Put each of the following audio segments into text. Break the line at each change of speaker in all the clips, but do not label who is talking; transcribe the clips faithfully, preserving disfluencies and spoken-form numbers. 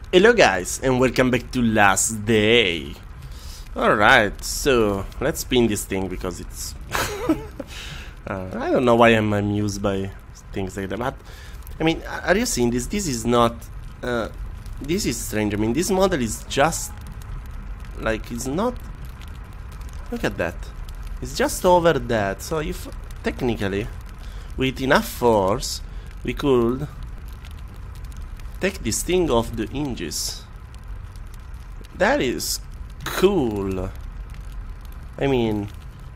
Hello guys and welcome back to Last Day. Alright, so let's spin this thing because it's uh, I don't know why I'm amused by things like that, but I mean, are you seeing this? This is not uh, this is strange. I mean, this model is just like, it's not, look at that, it's just over that. So if technically with enough force we could take this thing off the hinges. That is cool. I mean,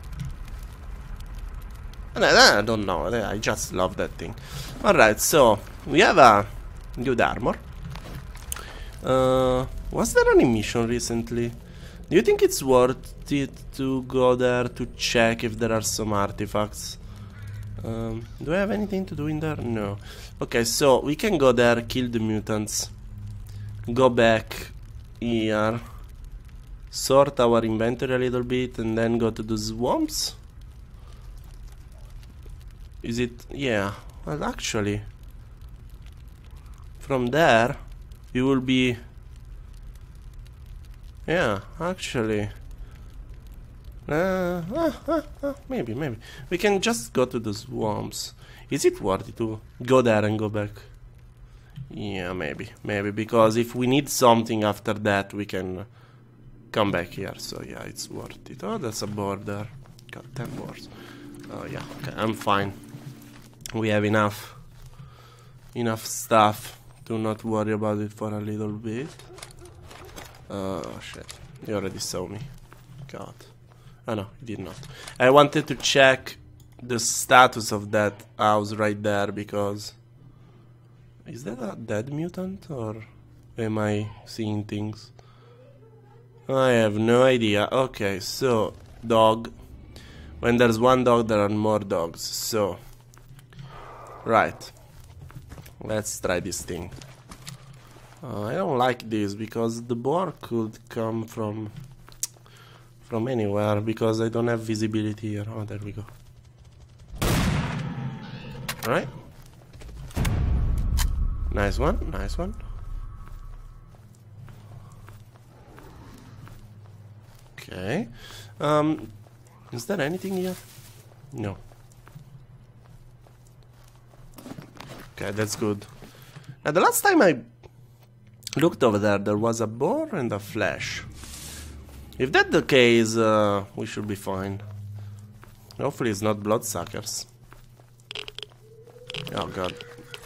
I don't know, I just love that thing. Alright, so we have a good armor. Uh, was there any mission recently? Do you think it's worth it to go there to check if there are some artifacts? Um, do I have anything to do in there? No. Okay, so we can go there, kill the mutants, go back here, sort our inventory a little bit, and then go to the swamps. Is it? Yeah. Well, actually, from there, we will be... Yeah, actually... Uh, uh, uh, uh, maybe, maybe. We can just go to the swamps. Is it worth it to go there and go back? Yeah, maybe. Maybe, because if we need something after that, we can come back here. So, yeah, it's worth it. Oh, that's a border. Got ten boards. Oh, yeah, okay, I'm fine. We have enough. Enough stuff to not worry about it for a little bit. Oh, shit. You already saw me. God. Oh no, he did not. I wanted to check the status of that house right there because... Is that a dead mutant or am I seeing things? I have no idea. Okay, so, dog. When there's one dog, there are more dogs. So, right. Let's try this thing. Uh, I don't like this because the boar could come from... From anywhere, because I don't have visibility here. Oh, there we go. Right. Nice one, nice one. Okay. Um, is there anything here? No. Okay, that's good. Now, the last time I looked over there, there was a boar and a flash. If that's the case, uh, we should be fine. Hopefully it's not bloodsuckers. Oh god.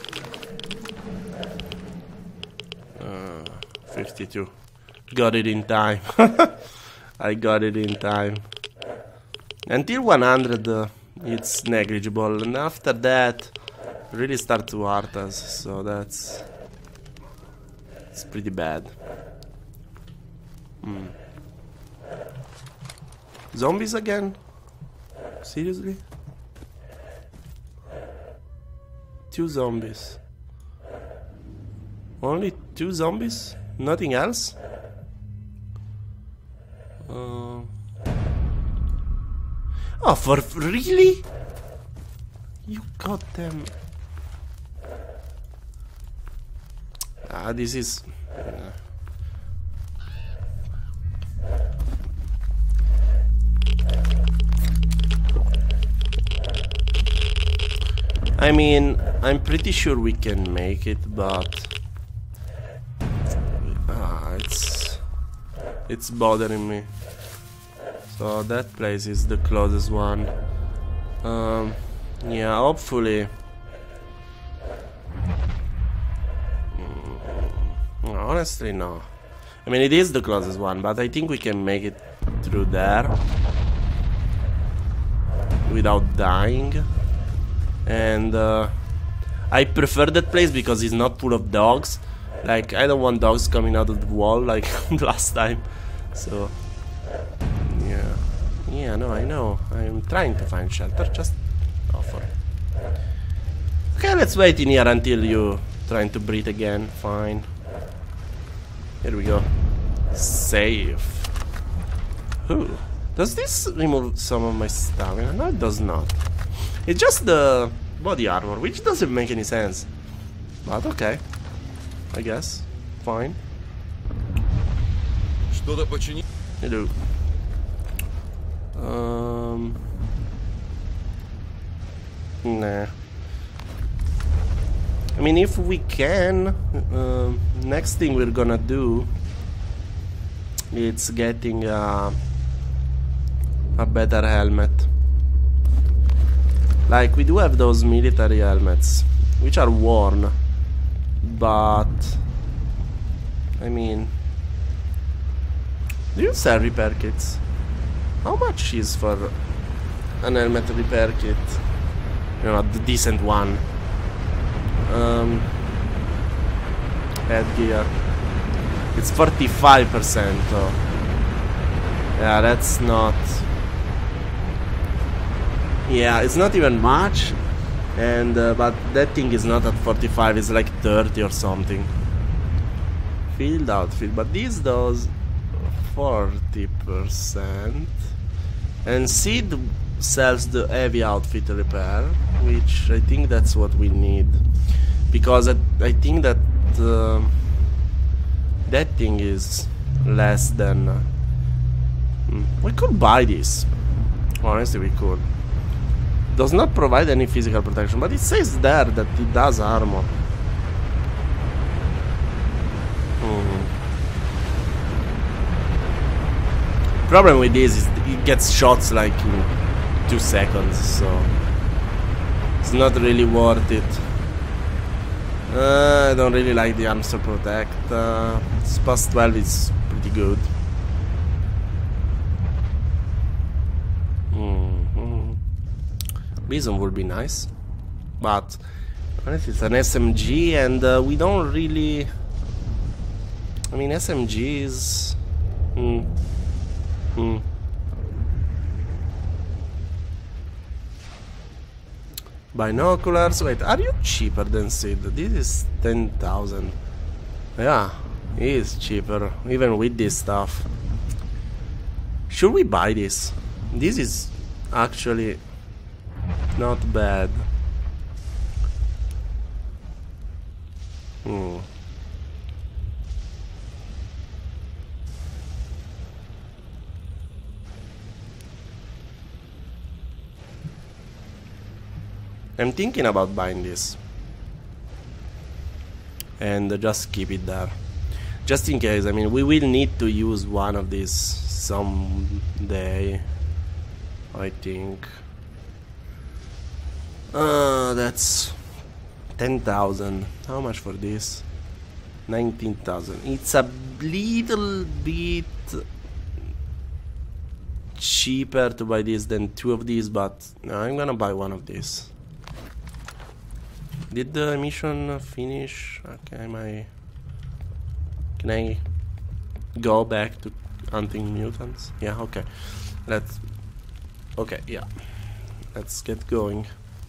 Uh, fifty-two. Got it in time. I got it in time. Until one hundred, uh, it's negligible. And after that, really start to hurt us. So that's... It's pretty bad. Hmm. Zombies again? Seriously? Two zombies. Only two zombies? Nothing else? Uh... Oh, for really? You got them. Ah, this is... Uh, I mean, I'm pretty sure we can make it, but ah, it's it's bothering me. So that place is the closest one. Um, yeah, hopefully. Mm, honestly, no. I mean, it is the closest one, but I think we can make it through there without dying. And uh, I prefer that place because it's not full of dogs. Like, I don't want dogs coming out of the wall like last time. So, yeah. Yeah, no, I know. I'm trying to find shelter, just offer. Okay, let's wait in here until you trying to breathe again. Fine. Here we go. Save. Ooh. Does this remove some of my stamina? No, it does not. It's just the body armor, which doesn't make any sense. But okay. I guess. Fine.
Что-то почини.
Hello. Um. Nah. I mean, if we can, uh, next thing we're gonna do, it's getting a, a better helmet. Like, we do have those military helmets, which are worn, but, I mean, do you sell repair kits? How much is for an helmet repair kit? You know, the decent one. Um, headgear. It's forty-five percent though. Yeah, that's not... Yeah, it's not even much. And, uh, but that thing is not at forty-five, it's like thirty or something. Field outfit, but this does forty percent. And Sid sells the heavy outfit repair, which I think that's what we need. Because I, I think that uh, that thing is less than... Uh, hmm. We could buy this. Honestly, we could. Does not provide any physical protection, but it says there that it does armor. Hmm. Problem with this is it gets shots like in two seconds, so it's not really worth it. Uh, I don't really like the arms to protect. Uh, Spas twelve is pretty good. Mm-hmm. Bison would be nice, but honestly, it's an S M G, and uh, we don't really. I mean, S M Gs. Hmm. Hmm. Binoculars. Wait, are you cheaper than Sid? This is ten thousand. Yeah, it is cheaper, even with this stuff. Should we buy this? This is actually not bad. Hmm. I'm thinking about buying this and uh, just keep it there, just in case. I mean, we will need to use one of these someday, I think. Uh, that's ten thousand. How much for this? nineteen thousand. It's a little bit cheaper to buy this than two of these, but no, I'm gonna buy one of these. Did the mission finish? Okay, am I... Can I go back to hunting mutants? Yeah, okay. Let's... Okay, yeah. Let's get going.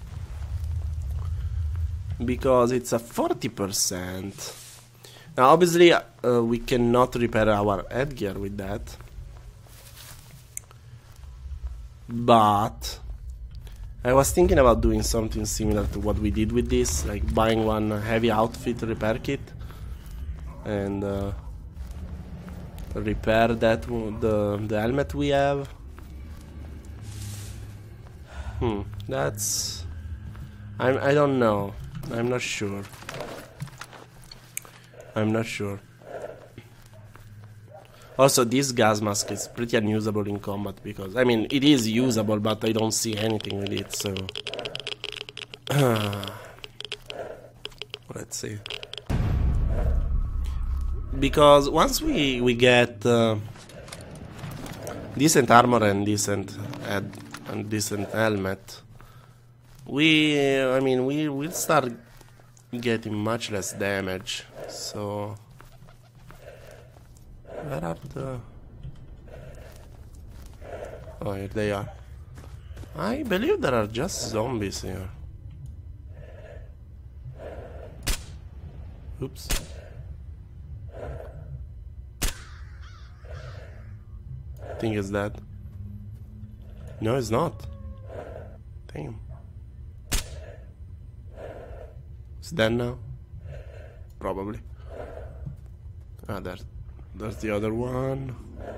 Because it's a forty percent. Now, obviously, uh, we cannot repair our headgear with that. But... I was thinking about doing something similar to what we did with this, like buying one heavy outfit repair kit and uh, repair that the the helmet we have. Hmm, that's I'm I don't know. I'm not sure. I'm not sure. Also, this gas mask is pretty unusable in combat because, I mean, it is usable, but I don't see anything with it, so... Let's see. Because once we, we get uh, decent armor and decent head and decent helmet, we, I mean, we will start getting much less damage, so... Where are the... Oh, here they are. I believe there are just zombies here. Oops. Thing is dead. No, it's not. Damn. It's dead now? Probably. Ah, there. There's the other one.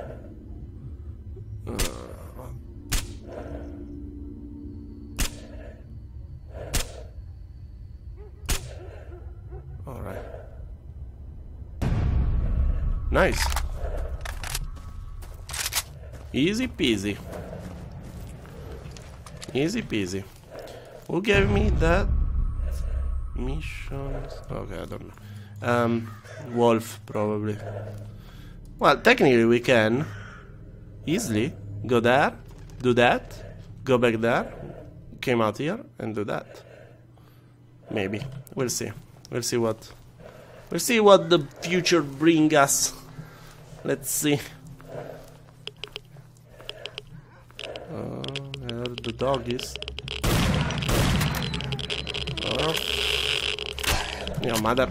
Uh, Alright. Nice. Easy peasy. Easy peasy. Who gave me that? Missions? Okay, I don't know. Um, Wolf, probably. Well, technically we can easily go there, do that, go back there, came out here, and do that. Maybe. We'll see. We'll see what... We'll see what the future brings us. Let's see. Uh, there the dog is. Oh. Your mother.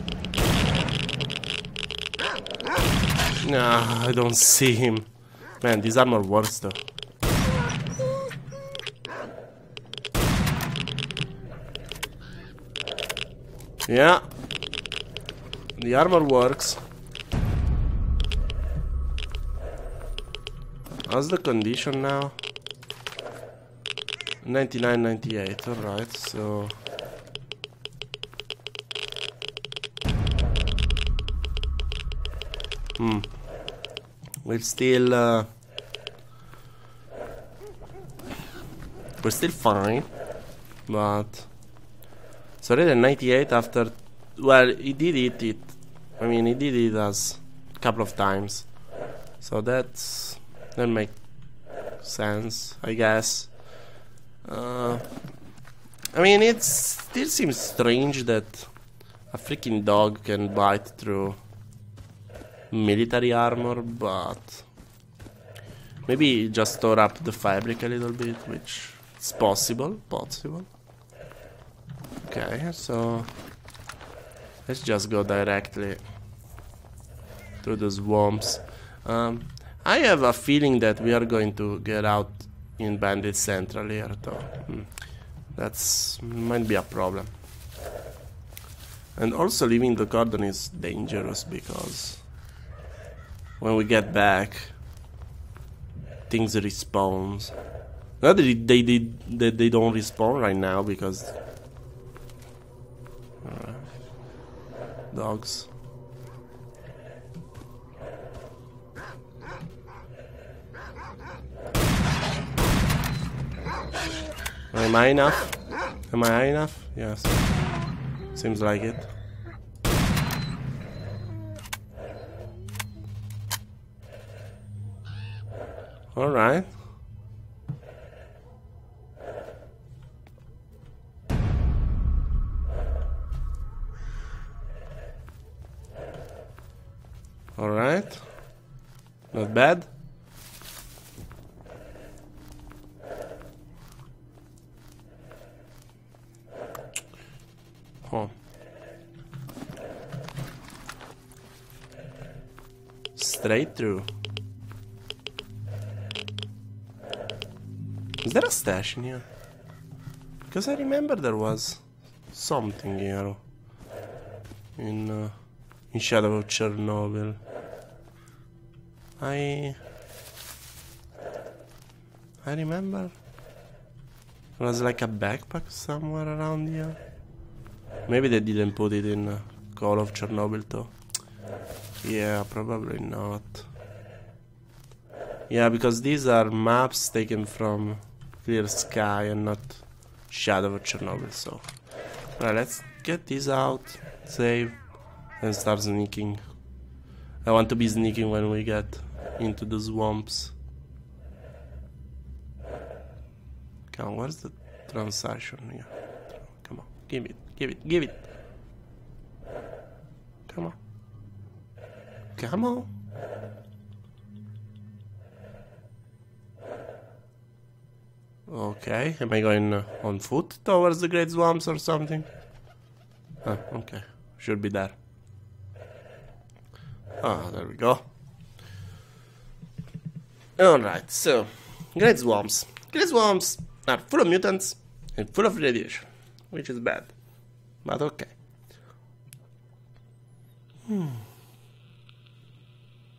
Nah, I don't see him. Man, these armor works though. Yeah. The armor works. How's the condition now? ninety-nine, ninety-eight, alright, so... Hmm. We're still... Uh, we're still fine. But... Sorry, the ninety-eight after... Well, he did eat it. I mean, he did it as a couple of times. So that's... That makes sense, I guess. Uh, I mean, it still seems strange that a freaking dog can bite through military armor, but maybe just store up the fabric a little bit, which is possible, possible. Okay, so let's just go directly through the swamps. Um, I have a feeling that we are going to get out in Bandit Central here, though. Hmm. That's might be a problem. And also leaving the cordon is dangerous because when we get back, things respawn. Not that they did that they don't respawn right now because uh, dogs. Am I enough? Am I high enough? Yes. Seems like it. Alright. Alright. Not bad. Huh. Straight through. Is there a stash in here? Because I remember there was something here in uh, in Shadow of Chernobyl. I I remember there was like a backpack somewhere around here. Maybe they didn't put it in uh, Call of Chernobyl though. Yeah, probably not. Yeah, because these are maps taken from Clear Sky and not Shadow of Chernobyl, so... Well, let's get this out, save, and start sneaking. I want to be sneaking when we get into the swamps. Come on, where's the transaction here? Come on, give it, give it, give it! Come on. Come on! Okay, am I going uh, on foot towards the Great Swamps or something? Ah, okay, should be there. Ah, there we go. Alright, so, Great Swamps. Great Swamps are full of mutants and full of radiation, which is bad, but okay. Hmm.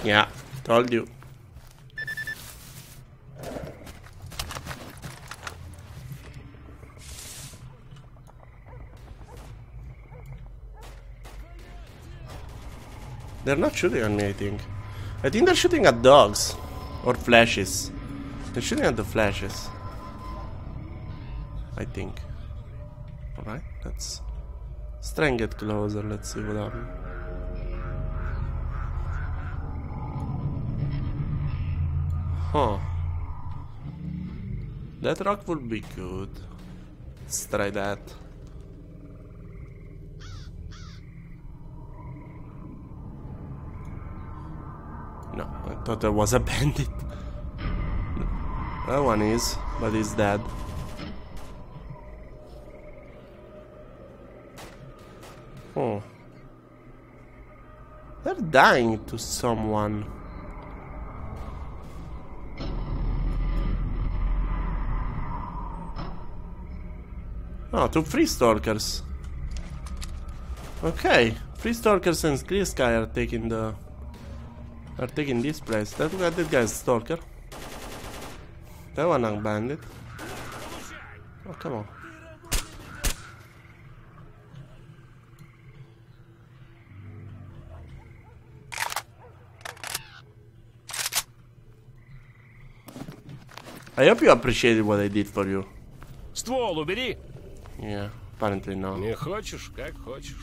Yeah, told you. They're not shooting at me, I think. I think they're shooting at dogs. Or flashes. They're shooting at the flashes. I think. Alright, let's... Let's try and get closer, let's see what happens. Huh. That rock would be good. Let's try that. No, I thought there was a bandit. No. That one is, but he's dead. Oh. They're dying to someone. Oh, to Free Stalkers. Okay, Free Stalkers and Clear Sky are taking the... are taking this place. That, that guy's Stalker. That one a bandit. Oh, come on. I hope you appreciated what I did for you.
Ствол убери.
Yeah, apparently no.
Не хочешь, как хочешь.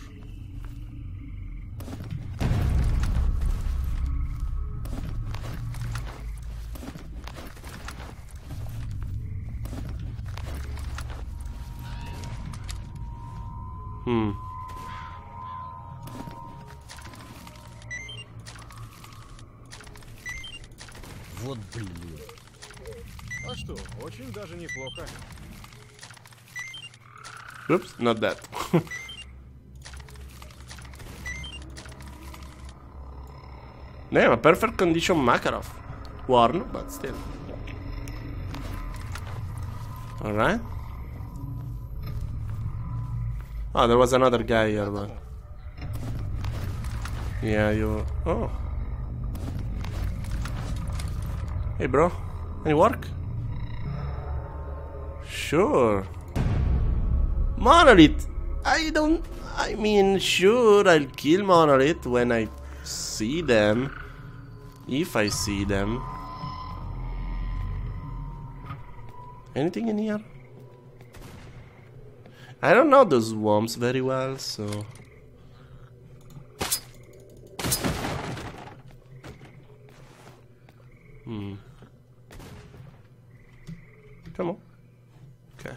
Hmm.
Вот блин. А что, очень даже неплохо.
Oops, not that. Damn, a perfect condition Makarov. Worn, but still. Alright. Oh, there was another guy here, but... Yeah, you... Oh. Hey, bro. Any work? Sure. Monolith! I don't... I mean, sure, I'll kill Monolith when I see them. If I see them. Anything in here? I don't know those worms very well, so... Hmm. Come on. Okay.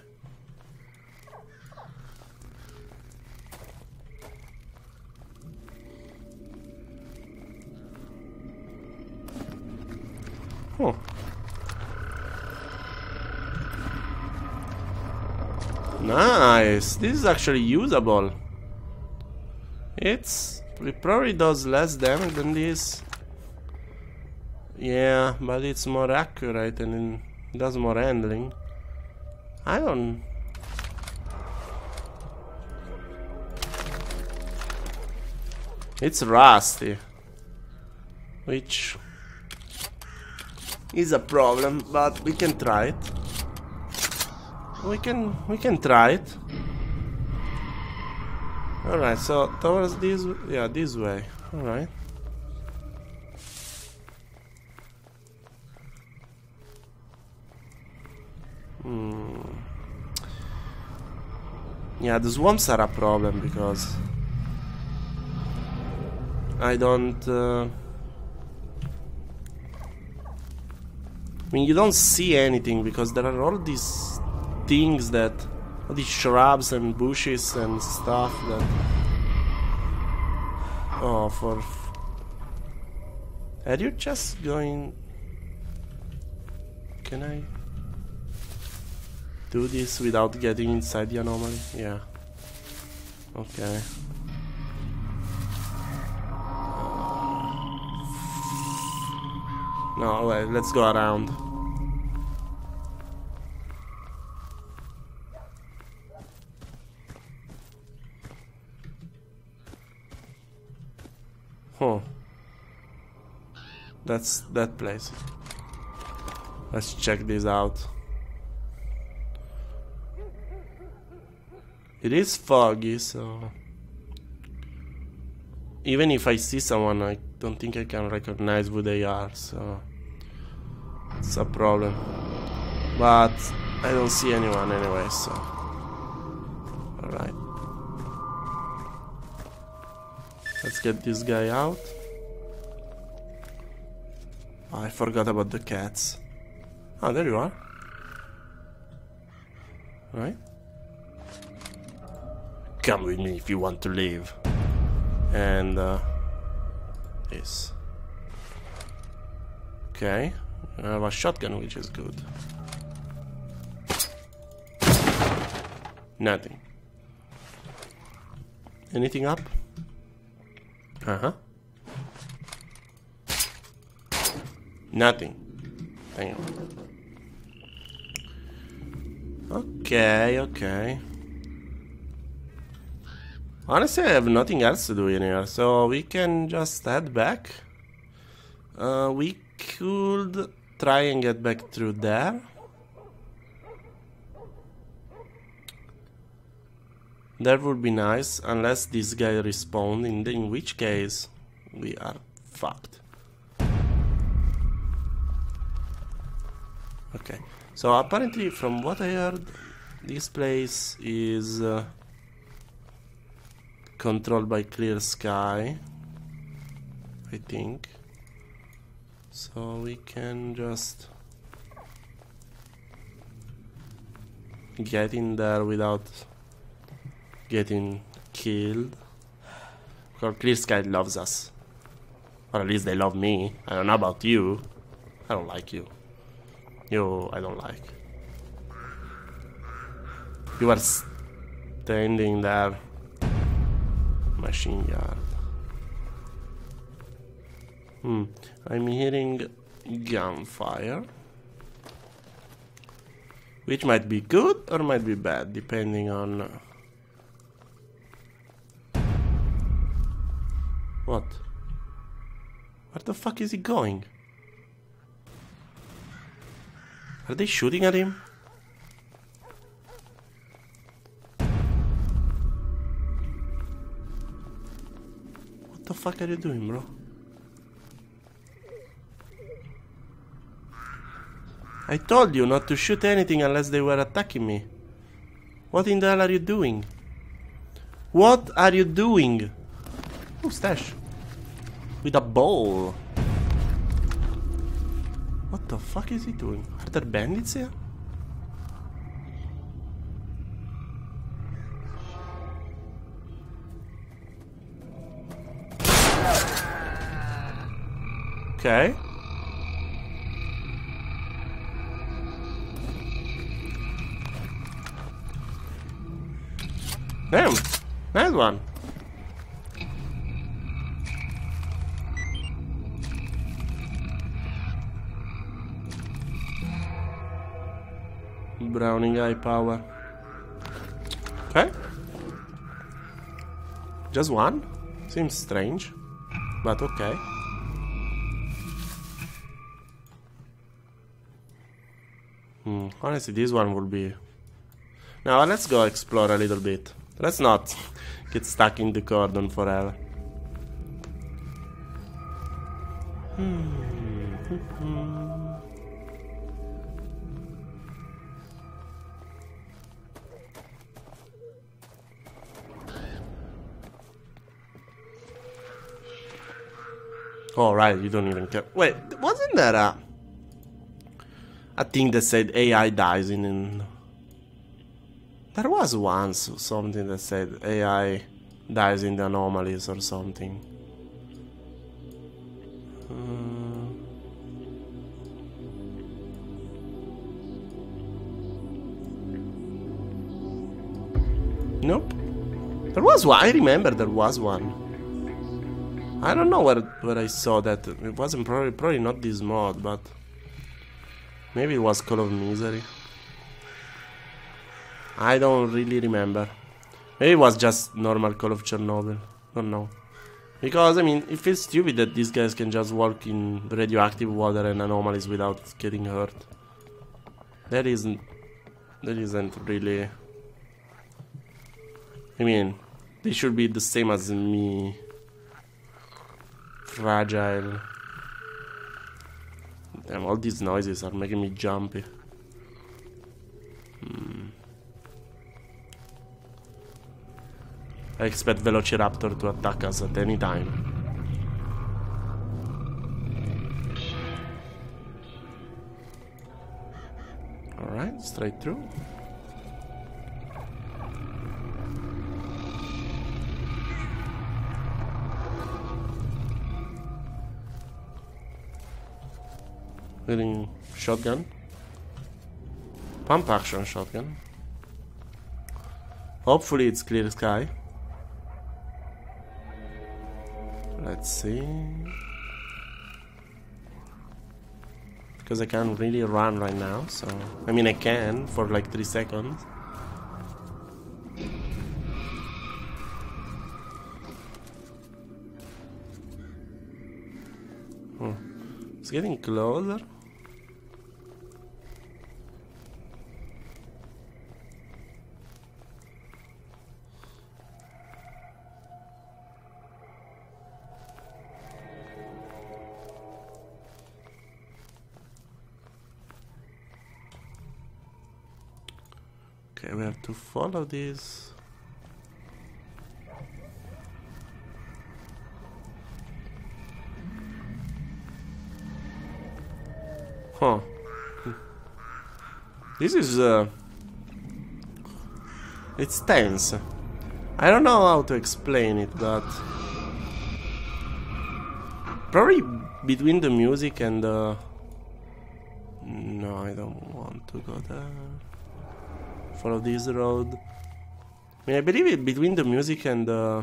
Huh. Nice. This is actually usable. It's... It probably does less damage than this. Yeah, but it's more accurate and it does more handling. I don't... It's rusty. Which... is a problem, but we can try it. We can... we can try it. Alright, so towards this... yeah, this way. Alright. Hmm. Yeah, the swamps are a problem because I don't... Uh, I mean, you don't see anything because there are all these things that... all these shrubs and bushes and stuff that... Oh, for... Are you just going... Can I... do this without getting inside the anomaly? Yeah. Okay. No, wait, let's go around. Huh. That's that place. Let's check this out. It is foggy, so even if I see someone, I don't think I can recognize who they are, so it's a problem. But I don't see anyone anyway, so alright. Let's get this guy out. Oh, I forgot about the cats. Oh, there you are. Right? Come with me if you want to live. And uh, this. Okay, I have a shotgun, which is good. Nothing. Anything up? Uh-huh. Nothing. Damn. Okay, okay. Honestly, I have nothing else to do in here, so we can just head back. Uh, we could try and get back through there. That would be nice, unless this guy respawned, in, in which case we are fucked. Okay, so apparently from what I heard, this place is uh, controlled by Clear Sky, I think. So we can just get in there without getting killed. Because Clear Sky loves us. Or at least they love me. I don't know about you. I don't like you. You, I don't like. You are standing there. Machine yard. Hmm. I'm hearing gunfire. Which might be good or might be bad, depending on... Uh, what? Where the fuck is he going? Are they shooting at him? What the fuck are you doing, bro? I told you not to shoot anything unless they were attacking me. What in the hell are you doing? What are you doing? Oh, stash. With a bowl. What the fuck is he doing? Are there bandits here? Okay. Damn, nice one. Browning eye power. Okay. Just one? Seems strange, but okay. Hmm, honestly, this one will be... Now, let's go explore a little bit. Let's not get stuck in the cordon forever. Hmm. Oh, right, you don't even care. Wait, wasn't there a... a thing that said A I dies in... in there was once something that said A I dies in the anomalies or something. Uh, nope. There was one. I remember there was one. I don't know where where I saw that. It wasn't probably probably not this mod, but maybe it was Call of Misery. I don't really remember. Maybe it was just normal Call of Chernobyl. Don't know. Because, I mean, it feels stupid that these guys can just walk in radioactive water and anomalies without getting hurt. That isn't... That isn't really... I mean, they should be the same as me. Fragile. Damn, all these noises are making me jumpy. Hmm. I expect Velociraptor to attack us at any time. Alright, straight through. Getting shotgun. Pump action shotgun. Hopefully it's clear sky. Let's see. Because I can't really run right now, so... I mean, I can for like three seconds. Hmm. It's getting closer. Okay, we have to follow this. Huh. This is, uh... it's tense. I don't know how to explain it, but... probably between the music and the... No, I don't want to go there. Follow this road. I mean, I believe it between the music and the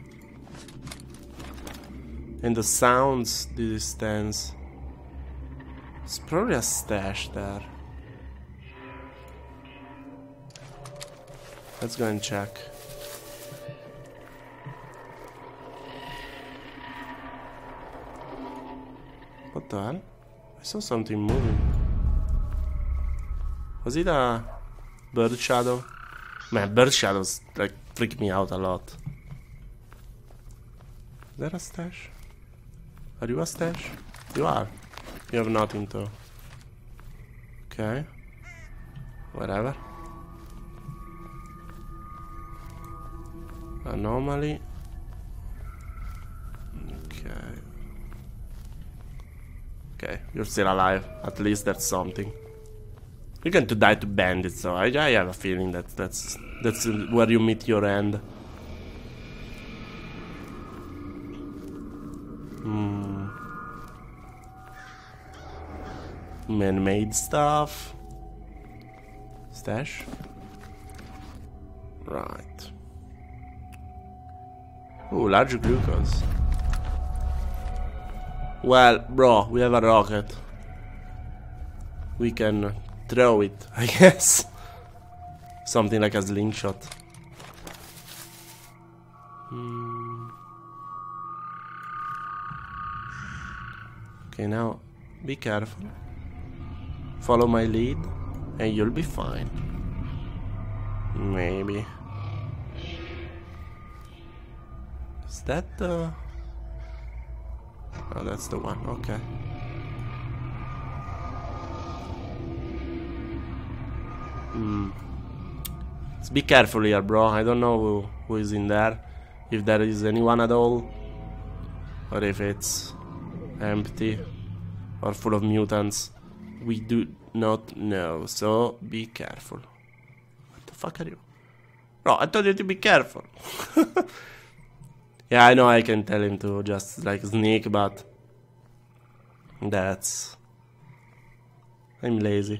and the sounds, this is tense. It's probably a stash there. Let's go and check. What the hell? I saw something moving. Was it a bird shadow? Man, bird shadows like freak me out a lot. Is that a stash? Are you a stash? You are. You have nothing to. Okay. Whatever. Anomaly. Okay. Okay, you're still alive. At least that's something. You're going to die to bandits, so I, I have a feeling that that's that's where you meet your end. Hmm. Man-made stuff. Stash. Right. Ooh, large glucose. Well, bro, we have a rocket. We can throw it, I guess. Something like a slingshot. Hmm. Okay, now be careful. Follow my lead, and you'll be fine. Maybe. Is that the... Oh, that's the one, okay. Hmm. Let's be careful here, bro. I don't know who, who is in there. If there is anyone at all. Or if it's empty. Or full of mutants. We do not know, so be careful. What the fuck are you? Bro, I told you to be careful. Yeah, I know I can tell him to just like sneak, but that's... I'm lazy.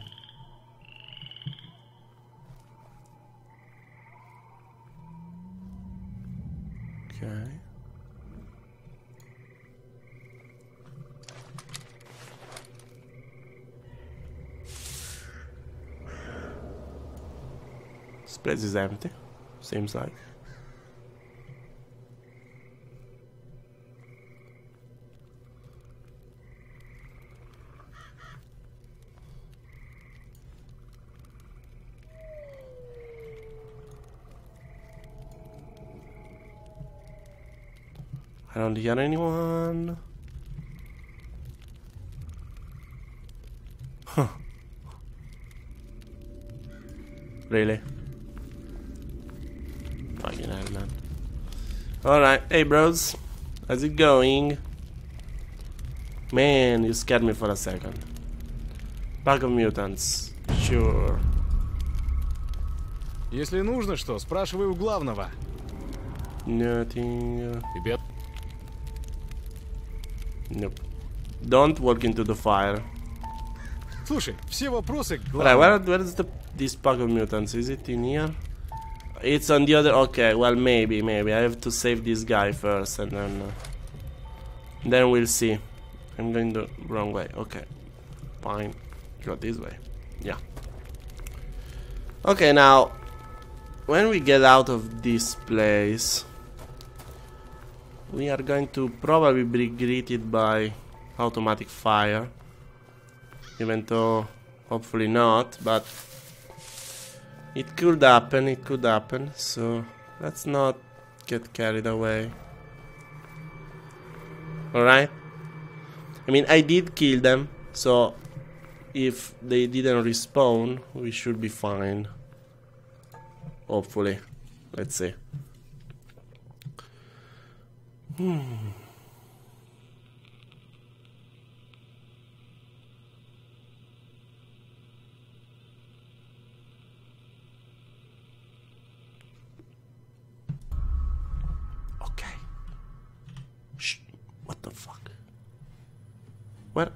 Okay. This place is empty, seems like. I don't hear anyone. Huh. Really? Fucking hell, man. Alright, hey bros. How's it going? Man, you scared me for a second. Pack of mutants. Sure.
Если нужно что, спрашивай у главного.
Nothing.
Тебе...
Nope. Don't walk into the fire.
Слушай, все вопросы к
Alright,
главному.
where, where is the this pack of mutants? Is it in here? It's on the other. Okay, well maybe, maybe I have to save this guy first, and then uh, then we'll see. I'm going the wrong way. Okay, fine. Go this way. Yeah. Okay, now when we get out of this place, we are going to probably be greeted by automatic fire. Even though, hopefully not, but it could happen, it could happen, so let's not get carried away. Alright? I mean, I did kill them, so if they didn't respawn, we should be fine. Hopefully. Let's see. Hmm. What the fuck? What?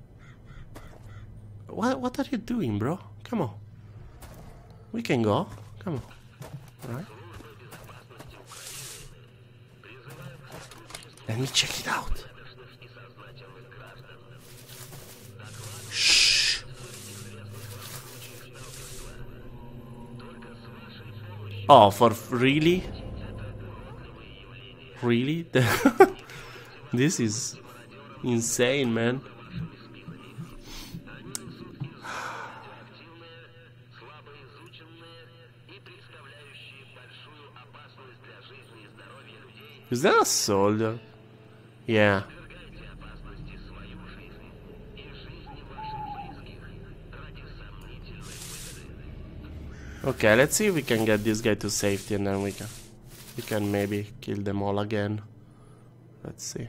What? What are you doing, bro? Come on. We can go. Come on. All right. Let me check it out. Shh. Oh, for really? Really? This is insane, man. Is that a soldier? Yeah. Okay, let's see if we can get this guy to safety, and then we can we can maybe kill them all again. Let's see.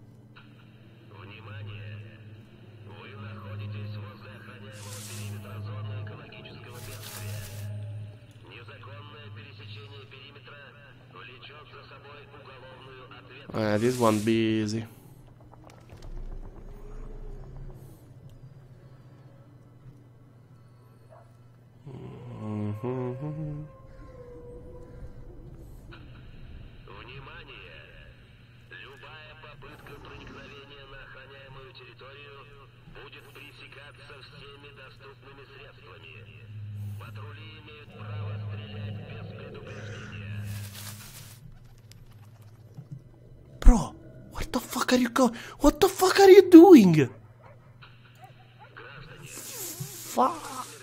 Uh, this won't be easy. Mm-hmm. Bro, what the fuck are you go? What the fuck are you doing? Fuck.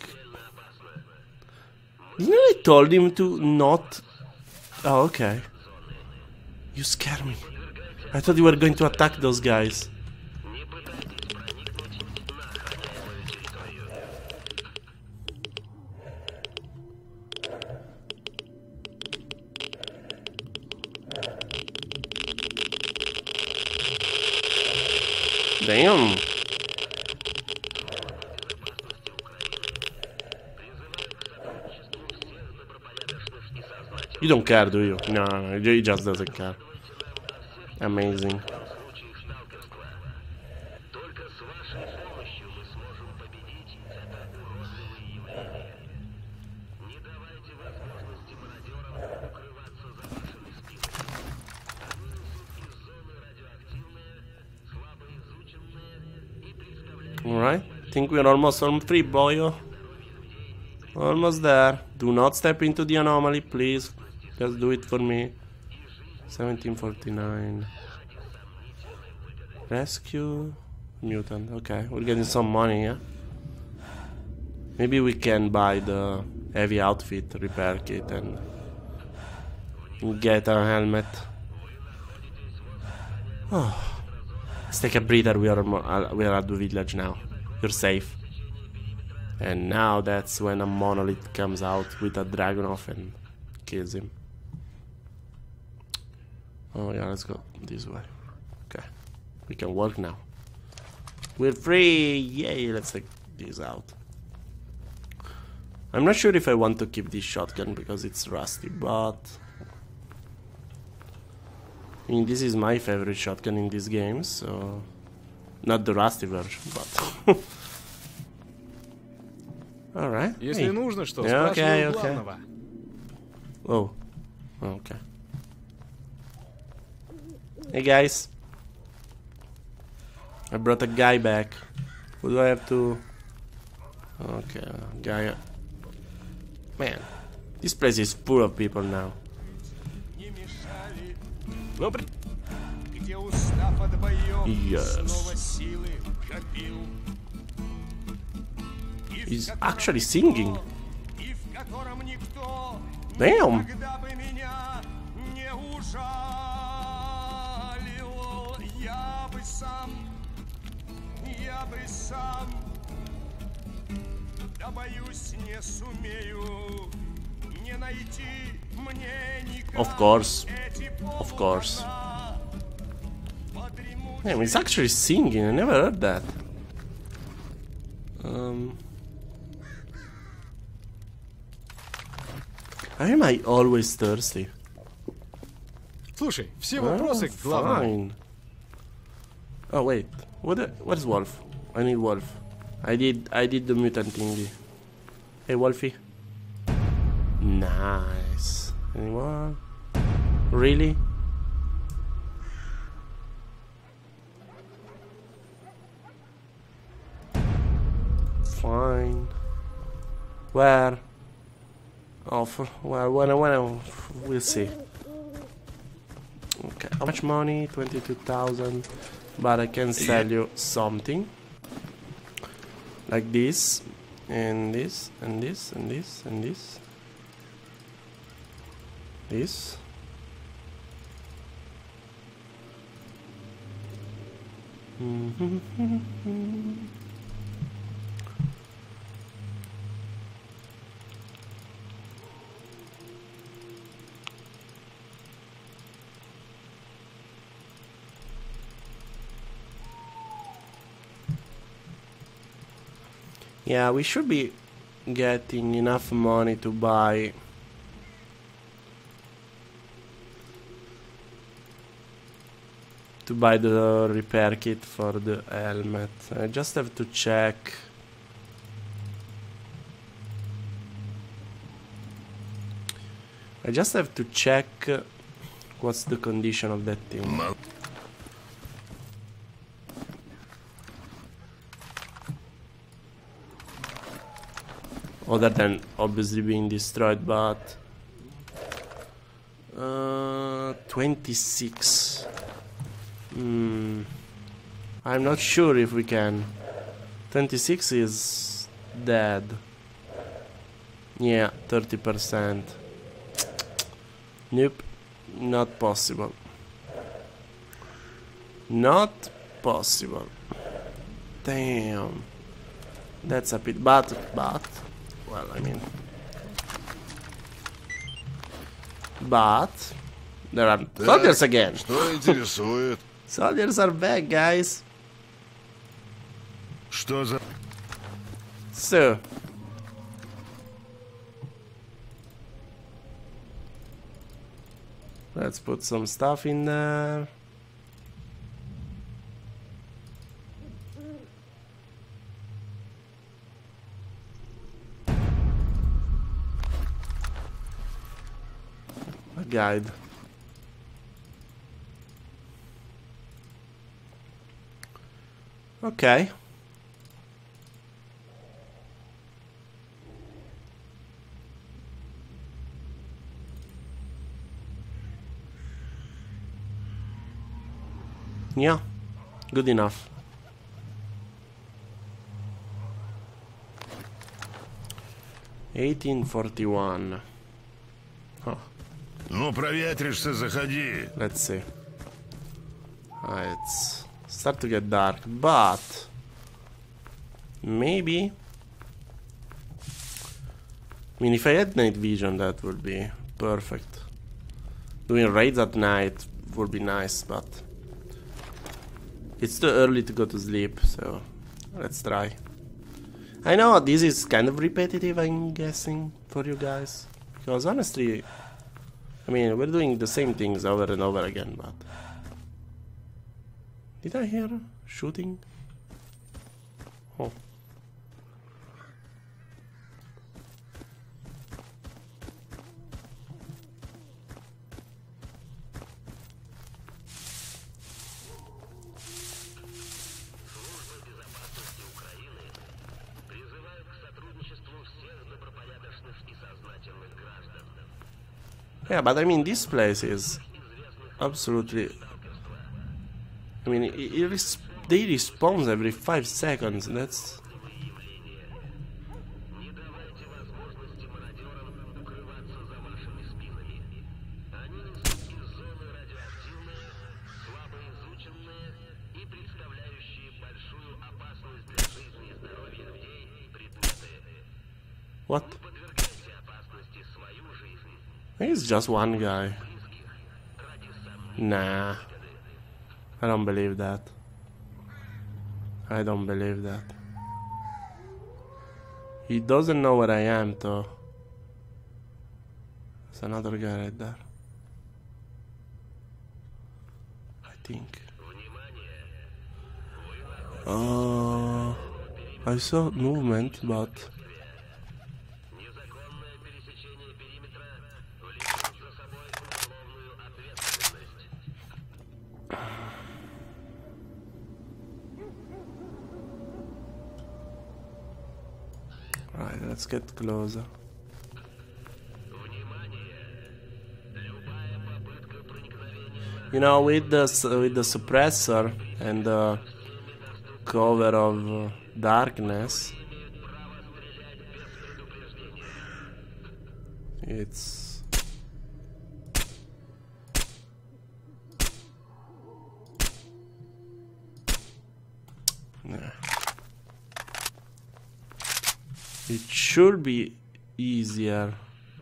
Didn't I told him to not? Oh, okay. You scared me. I thought you were going to attack those guys. Damn. You don't care, do you? No, no, no, he just doesn't care. Amazing. Alright, think we're almost on three, boyo. Almost there. Do not step into the anomaly, please. Just do it for me. seventeen forty-nine. Rescue mutant. Okay, we're getting some money, yeah? Maybe we can buy the heavy outfit repair kit and get a helmet. Oh. Let's take a breather. We are we are at the village now. You're safe. And now that's when a monolith comes out with a Dragunov and kills him. Oh yeah, let's go this way. Okay, we can walk now. We're free! Yay! Let's take this out. I'm not sure if I want to keep this shotgun because it's rusty, but I mean, this is my favorite shotgun in this game, so not the rusty version, but all right.
Если
Hey.
нужно, что,
Yeah, okay,
спрашивай у
okay.
главного.
Oh, okay. Hey guys, I brought a guy back. Who do I have to? Okay, guy. Man, this place is full of people now. Yes. He's actually singing. Damn. Of course. Of course. Damn, he's actually singing. I never heard that. Um. Why am I always thirsty?
Слушай, все
Oh,
вопросы к главному.
fine. Oh wait, what? The, what is Wolf? I need Wolf. I did. I did the mutant thingy. Hey, Wolfie. Nice. Anyone? Really? Fine. Where? Oh, for, well, when I, when I, we'll see. Okay, how much money? twenty-two thousand. But I can sell you something. Like this, and this, and this, and this, and this. This. Yeah, we should be getting enough money to buy to buy the repair kit for the helmet. I just have to check. I just have to check what's the condition of that thing. Other than obviously being destroyed, but uh, twenty-six. Hmm. I'm not sure if we can. twenty-six is dead. Yeah, thirty percent. Nope, not possible. Not possible. Damn. That's a bit, but, but, well, I mean. But, there are soldiers again.
Что интересует?
Soldiers are back, guys.
Что за...
So. Let's put some stuff in there. A guide. Okay. Yeah, good enough. eighteen forty-one. Huh.
Ну, проветришься, заходи.
Let's see. Ah, it's start to get dark, but maybe. I mean, if I had night vision, that would be perfect. Doing raids at night would be nice, but it's too early to go to sleep, so let's try. I know this is kind of repetitive, I'm guessing, for you guys. Because honestly, I mean, we're doing the same things over and over again, but... Did I hear shooting? Oh. Yeah, but I mean, this place is absolutely... I mean, it, it res they respawn every five seconds, that's... What? I think it's just one guy. Nah. I don't believe that. I don't believe that. He doesn't know where I am, though. There's another guy right there. I think. Uh, I saw movement, but... Right, let's get closer. You know, with the with the suppressor and the cover of uh, darkness, it's yeah. It should be easier.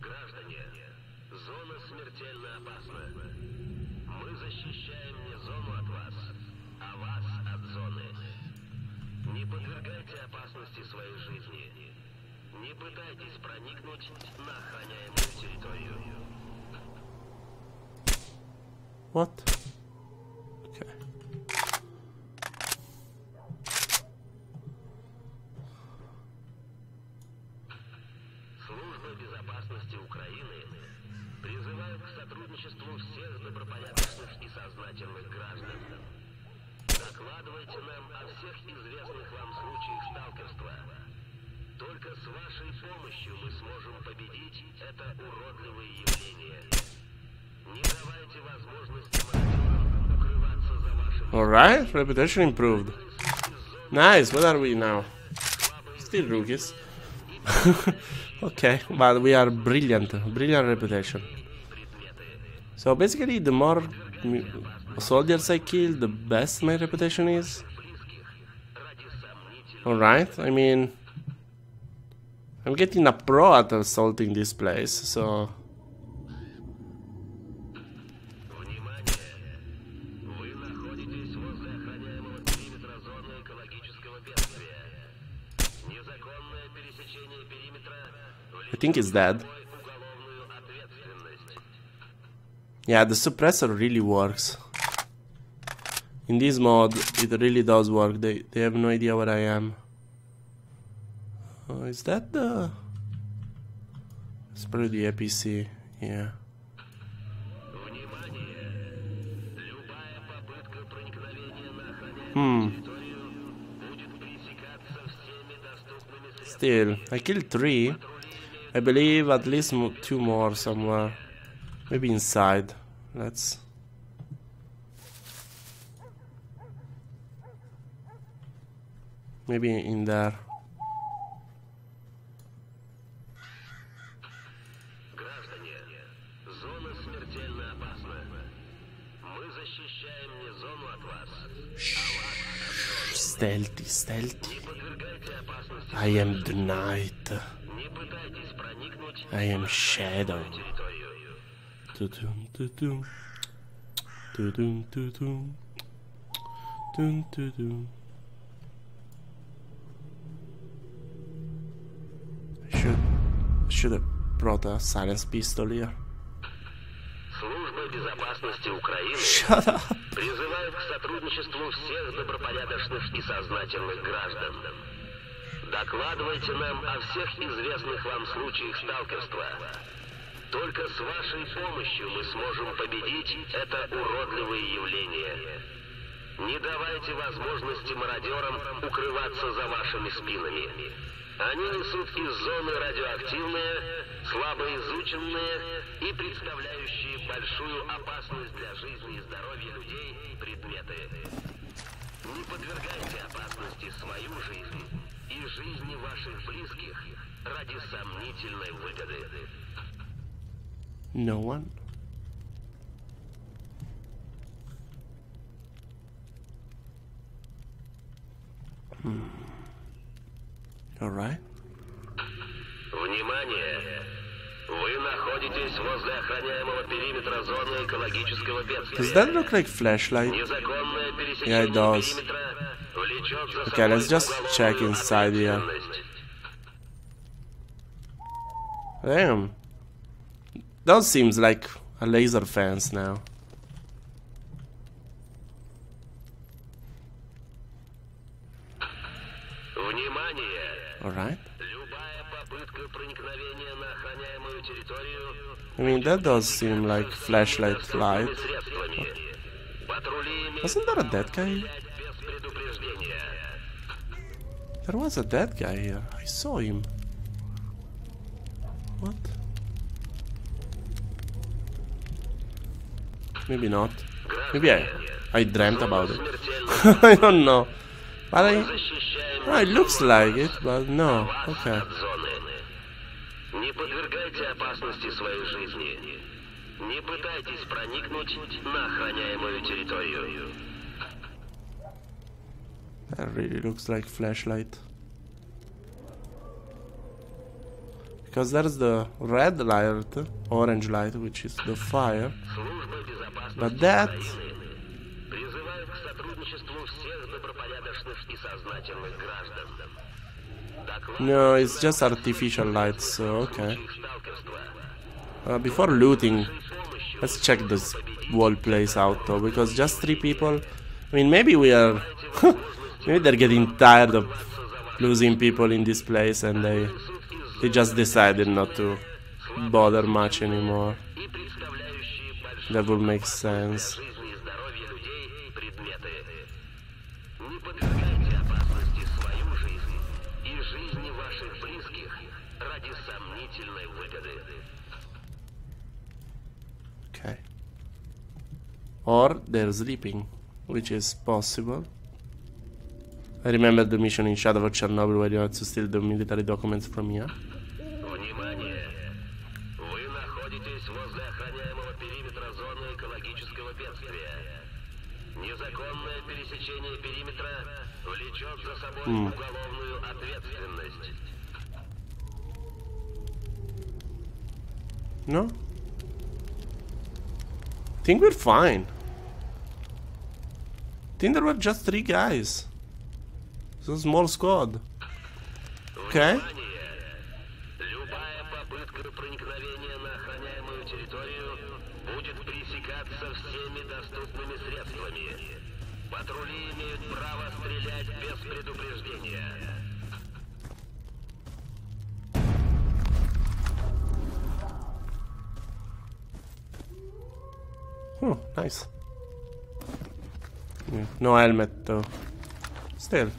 What? Okay.
Служба безопасности Украины призывает к сотрудничеству всех добропорядочных и сознательных граждан. Докладывайте нам о всех известных вам случаях сталкерства. Только с вашей помощью мы сможем победить это уродливое явление. Не давайте возможности мародерам укрываться за вашим...
Alright, reputation improved. Nice, what are we now? Still rookies. Okay, but we are brilliant, brilliant reputation. So basically, the more soldiers I kill, the best my reputation is. Alright, I mean, I'm getting a pro at assaulting this place, so... I think he's dead. Yeah, the suppressor really works. In this mode, it really does work. They, they have no idea where I am. Oh, is that the... It's probably the A P C, yeah. Hmm. Still, I killed three. I believe at least mo two more somewhere. Maybe inside. Let's... Maybe in there.
Граждане, зона смертельно опасна. Мы защищаем не зону от вас.
Stealthy, stealthy.
Не подвергайте опасности
I am the night.
Не пытайтесь проникнуть
I am shadow.
на территорию.
Tudum, tudum. Tudum, tudum. Dun, tudum. I should, should have brought a silence pistol here.
Служба безопасности Украины
Shut up.
призывает к сотрудничеству всех добропорядочных и сознательных граждан. Докладывайте нам о всех известных вам случаях сталкерства. Только с вашей помощью мы сможем победить это уродливое явление. Не давайте возможности мародерам укрываться за вашими спинами. Они несут из зоны радиоактивные, слабо изученные и представляющие большую опасность для жизни и здоровья людей предметы. Не подвергайте опасности свою жизнь и жизни ваших близких ради сомнительной выгоды.
No one. Hmm. All right.
Внимание! Вы находитесь возле охраняемого периметра зоны экологического бедствия.
Does that look like flashlight?
Незаконное
Yeah,
пересечение
it does.
периметра влечет за
Okay, let's
собой
just
уголовную
check inside here.
ответственность.
Damn. That seems like a laser fence now.
Внимание!
Alright.
Любая попытка проникновения на охраняемую территорию
I mean, that does seem like flashlight light.
средствами. Патрули имеют
Wasn't there a dead guy?
стрелять без предупреждения.
There was a dead guy here. I saw him. What? Maybe not. Maybe I, I dreamt about it. I don't know. But I...
Защищаем
Oh, it looks like it, but no. Okay.
от зоны. Не подвергайте опасности своей жизни. Не пытайтесь проникнуть на охраняемую территорию.
That really looks like flashlight. Because there's the red light, orange light, which is the fire.
Служба безопасности
But that...
призывает к сотрудничеству всех добропорядочных и сознательных граждан.
No, it's just artificial light, so okay.
Их сталкерства.
Uh, before looting, let's check this whole place out though, because just three people... I mean, maybe we are... maybe they're getting tired of losing people in this place and they... They just decided not to bother much anymore.
И представляющие большую
That would make sense.
жизни и здоровья людей предметы. Не подвергайте опасности свою жизнь и жизни ваших близких ради сомнительной выгоды.
Okay. Or they're sleeping, which is possible. I remember the mission in Shadow of Chernobyl where you had to steal the military documents from here.
Внимание! Вы находитесь возле охраняемого периметра зоны экологического бедствия. Незаконное пересечение периметра влечет за собой
Mm.
уголовную ответственность.
No? I think we're fine. I think there were just three guys. It's a small squad. Okay.
Внимание! Любая попытка проникновения на охраняемую территорию будет пресекаться всеми доступными средствами. Патрули имеют право стрелять без предупреждения.
Oh, nice. Yeah, no helmet though. Still.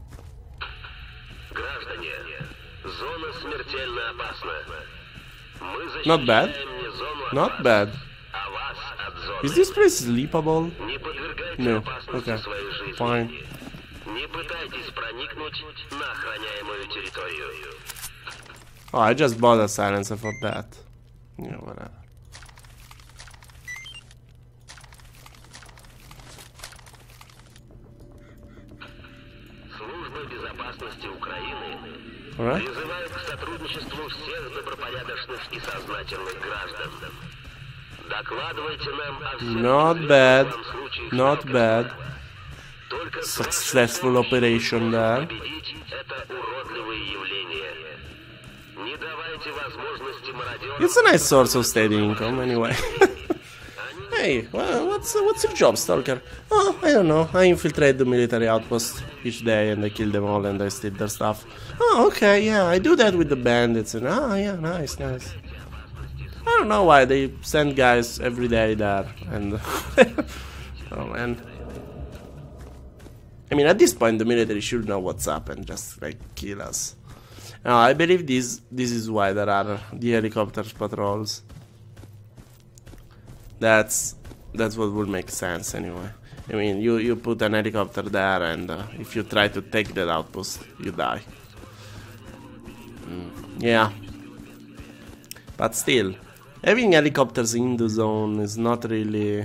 Граждане, зона смертельно опасна. Мы
Not bad.
защищаем не зону от
Not
вас,
bad.
а вас от зоны.
Is this place sleepable?
Не подвергайте
No.
опасности
Okay.
своей жизни.
Fine.
Не пытайтесь проникнуть на охраняемую территорию.
Oh, I just bought a silencer for that. Yeah, whatever.
безопасности Украины
Alright.
призывают к сотрудничеству всех добропорядочных и сознательных граждан. Докладывайте нам о всех
Not
известных
bad.
вам случаях
Not
сталкерства.
bad.
Только с
Successful
вашей
operation
помощью
there.
можно победить это уродливое явление. Не давайте возможности мародерам...
It's a nice source of steady income, anyway. Hey, well, what's what's your job, Stalker? Oh, I don't know. I infiltrate the military outpost each day and I kill them all and I steal their stuff. Oh, okay, yeah, I do that with the bandits and oh, yeah, nice, nice. I don't know why they send guys every day there and oh man. I mean, at this point, the military should know what's up and just like kill us. Now, I believe this this is why there are the helicopter patrols. That's that's what would make sense anyway. I mean, you you put an helicopter there, and uh, if you try to take that outpost, you die. Mm, yeah, but still, having helicopters in the zone is not really.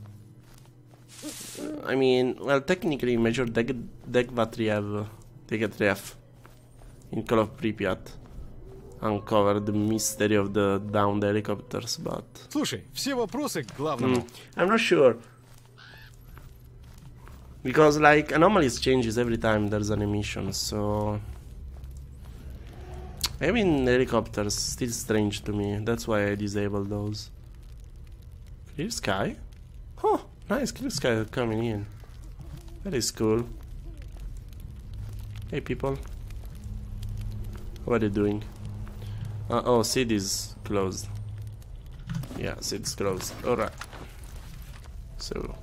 I mean, well, technically, Major Deg Degvatriev, Degatriev in Call of Pripyat uncovered the mystery of the downed helicopters, but
Слушай, все вопросы к главному.
mm, I'm not sure. Because, like, anomalies changes every time there's an emission, so having helicopters still strange to me. That's why I disable those. Clear sky? Oh, nice clear sky coming in. That is cool. Hey people. What are you doing? Uh, oh, seed is closed. Yeah, seed's closed. Alright. So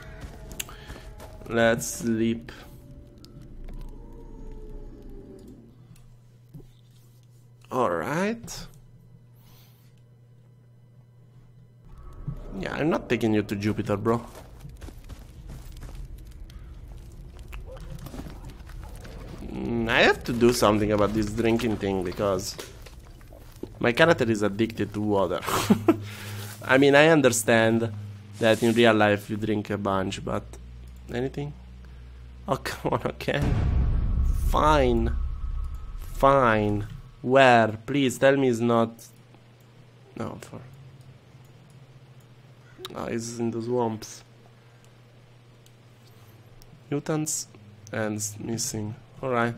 let's sleep. Alright. Yeah, I'm not taking you to Jupiter, bro. Mm, I have to do something about this drinking thing because my character is addicted to water. I mean, I understand that in real life you drink a bunch, but anything? Oh, come on, again. Fine. Fine. Where? Please tell me it's not. No, for. Oh, it's in the swamps. Mutants and s- missing. Alright.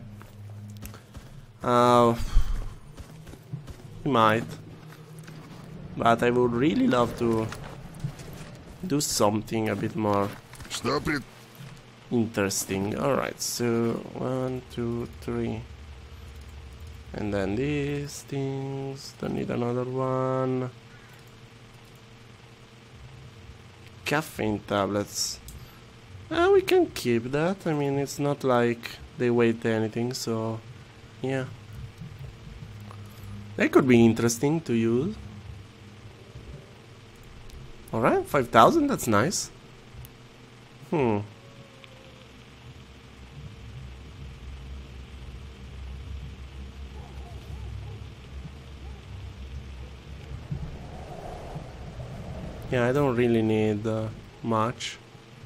Uh, we might. But I would really love to do something a bit more
Что пред...
interesting. Alright, so one, two, three. And then these things. Don't need another one. Caffeine tablets. Uh, we can keep that. I mean, it's not like they weigh anything, so yeah. That could be interesting to use. Alright, five thousand, that's nice. Hmm. Yeah, I don't really need uh, much.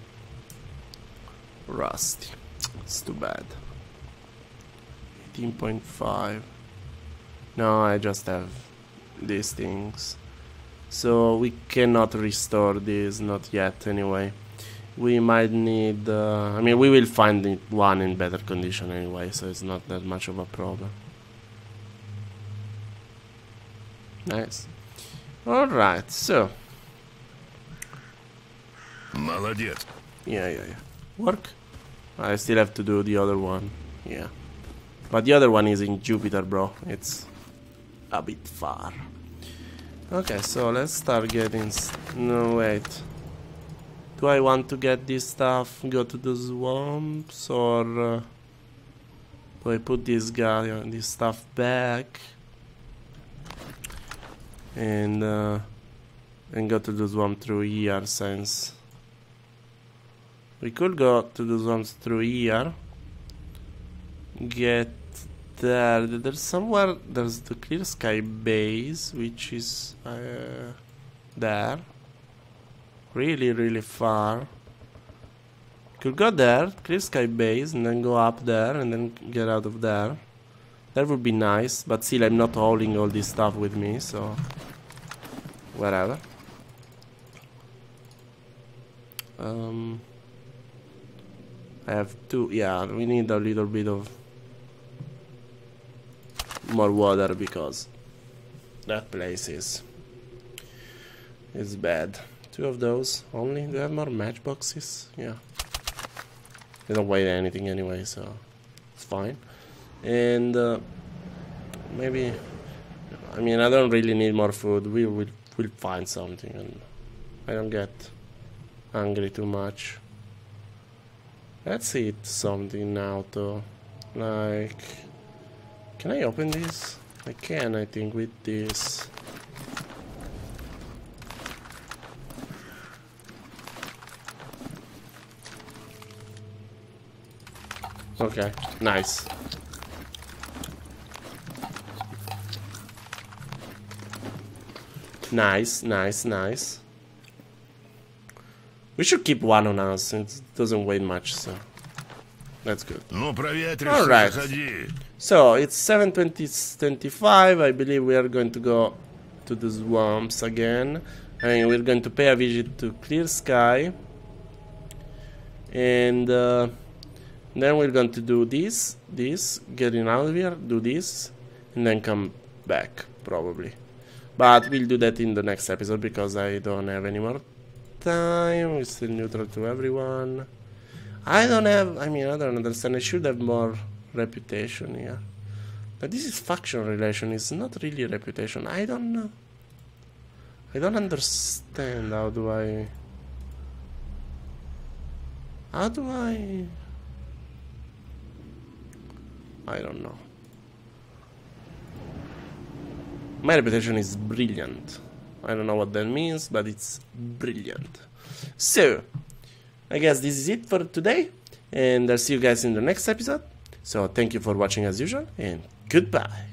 Rusty. It's too bad. eighteen point five. No, I just have these things. So we cannot restore this, not yet anyway. We might need... Uh, I mean, we will find it one in better condition anyway, so it's not that much of a problem. Nice. Alright, so...
Молодец.
Yeah, yeah, yeah. Work. I still have to do the other one. Yeah. But the other one is in Jupiter, bro. It's a bit far. Okay, so let's start getting... S no, wait. Do I want to get this stuff, go to the swamps, or... Uh, do I put this guy, uh, this stuff back? And, uh, and go to the swamp through here, since... We could go to the zones through here. Get there. There's somewhere. There's the clear sky base, which is uh, there. Really, really far. Could go there, clear sky base, and then go up there, and then get out of there. That would be nice, but still I'm not hauling all this stuff with me, so... whatever. Um... I have two, yeah, we need a little bit of... more water, because... that place is... is bad. Two of those only. Do I have more matchboxes? Yeah. They don't weigh anything anyway, so it's fine. And uh, maybe, I mean, I don't really need more food. We will we'll find something, and I don't get hungry too much. Let's eat something now, though. Like, can I open this? I can, I think, with this. Okay, nice. Nice, nice, nice. We should keep one on us. It doesn't weigh much, so that's good.
Ну, проветришься,
All right.
заходи.
So it's seven twenty-five. I believe we are going to go to the swamps again. I mean, we're going to pay a visit to Clear Sky, and uh, then we're going to do this, this, getting out of here, do this, and then come back, probably. But we'll do that in the next episode, because I don't have any more time. We're still neutral to everyone. I don't have, I mean, I don't understand. I should have more reputation here. But this is faction relation, it's not really reputation. I don't know. I don't understand. How do I... How do I... I don't know. My reputation is brilliant. I don't know what that means, but it's brilliant. So, I guess this is it for today, and I'll see you guys in the next episode. So, thank you for watching as usual, and goodbye.